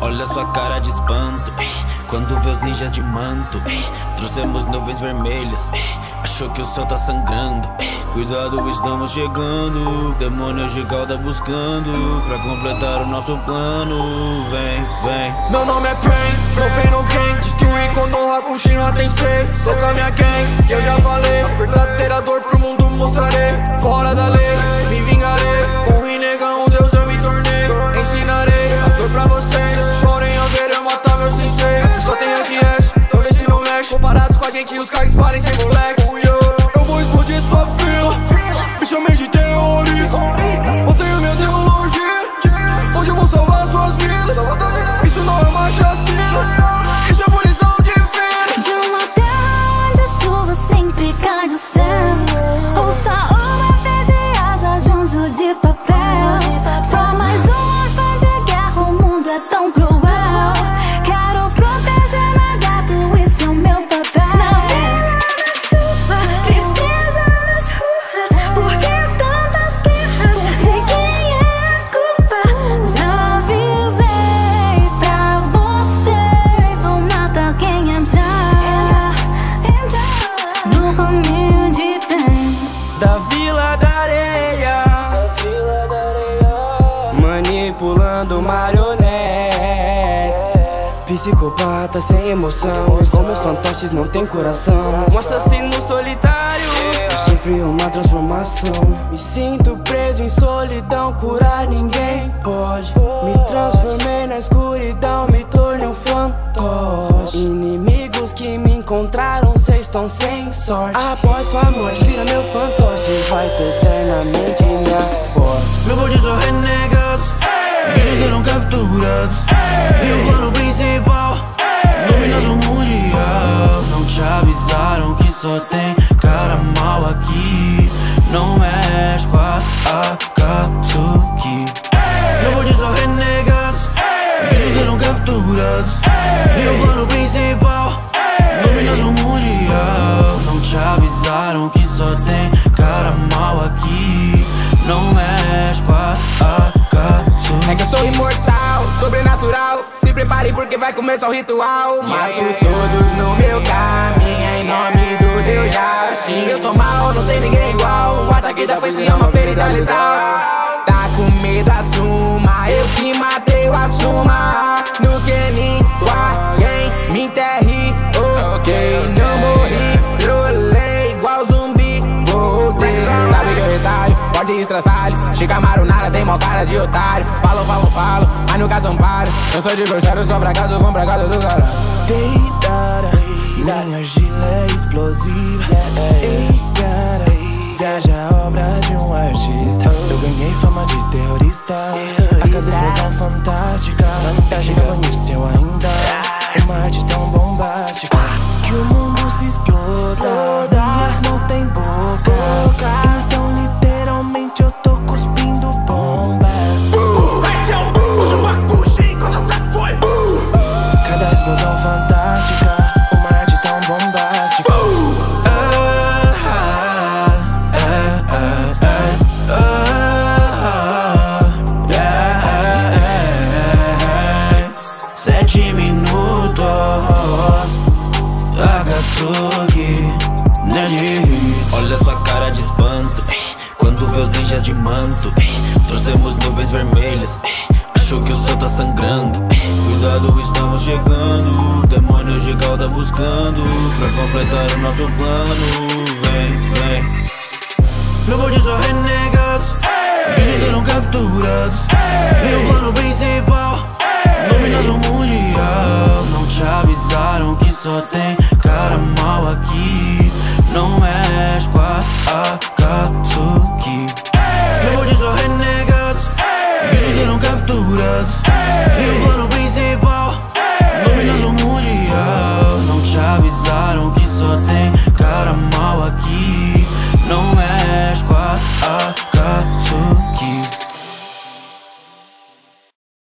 Olha sua cara de espanto quando vê os ninjas de manto. Trouxemos nuvens vermelhas, achou que o céu tá sangrando. Cuidado, estamos chegando, demônios de cauda buscando pra completar o nosso plano. Vem, vem. Meu nome é Pain, no pain no gain. Destruir quando honra com Shinra Tensei. Toca minha gang, que eu já falei. A verdadeira dor pro mundo mostrarei. Fora da lei, me vingarei. Com o renegão, Deus eu me tornei. Ensinarei a dor pra vocês. Chorem ao ver eu matar meu sensei. Só tem RS, então vê se não mexe. Comparados com a gente, os caras parecem moleque. Eu vou explodir sua fila. Me chamei de terrorista. Mantenho minha ideologia. Hoje eu vou salvar suas vidas. Isso não é uma chacina. Isso é punição divina. De uma terra onde a chuva sempre cai do céu. Ouça uma fé de asas junto de papel. Só mais um órfão de guerra, o mundo é tão cruel. Quero proteger meu gato, esse é o meu papel. Na vila, na chuva, tristeza nas ruas. Por que tantas guerras? De quem é a culpa? Já avisei pra vocês, vou matar quem entrar no caminho de bem. Da Vila da Areia, manipulando marionetes. Psicopata sem emoção, como os fantoches não tem coração. Um assassino solitário, eu sofri uma transformação. Me sinto preso em solidão, curar ninguém pode. Me transformei na escuridão, me tornei um fantoche. Inimigos que me encontraram, cês estão sem sorte. Após sua morte, vira meu fantoche, vai ter eternamente minha voz. Meu bonde são renegados, bichos serão capturados. E o plano principal, dominação mundial. Não te avisaram que só tem cara mal aqui. Não mexe com a Akatsuki. Meu bonde são renegados, bichos serão capturados. E o plano principal, dominação mundial. Não te avisaram que só tem cara mal aqui. Não mexe com a Akatsuki. É que eu sou imortal, sobrenatural. Se prepare porque vai começar o ritual. Mato todos no meu caminho, em nome do Deus Jashin. Eu sou mal, não tem ninguém igual. O ataque da foice é uma ferida letal. Tá com medo, assuma. Eu que matei, eu assuma. No que ninguém me enterre. Ok, não morri, trolei igual zumbi. Voltei, sabe que eu retalho, pode estraçalho. Chica marunara, tem mó cara de otário. Falo, mas nunca são paro. Eu sou de groxário, só pra casa, vou pra casa do caralho. Deitada, minha argila é explosiva. Ei, cara, viaja a obra de um artista. Eu ganhei fama de terrorista. A cada explosão fantástica. Chegava nisso eu ainda. Uma arte tão bombástica que o mundo se exploda. Minhas mãos têm bocas, então literalmente eu tô cuspindo bombas. Cada explosão fantástica, uma arte tão bombástica. Sete minutos, Akatsuki, Nerd Hits. Olha sua cara de espanto quando vê os ninjas de manto. Trouxemos nuvens vermelhas, achou que o céu tá sangrando. Cuidado, estamos chegando, demônios de cauda buscando pra completar o nosso plano. Vem, vem. Meu bonde são renegados, bichos serão capturados. E o plano principal, dominação mundial. Não te avisaram que só tem cara mal aqui. Não mexe com a Akatsuki. Meu bonde são renegados, bichos serão capturados.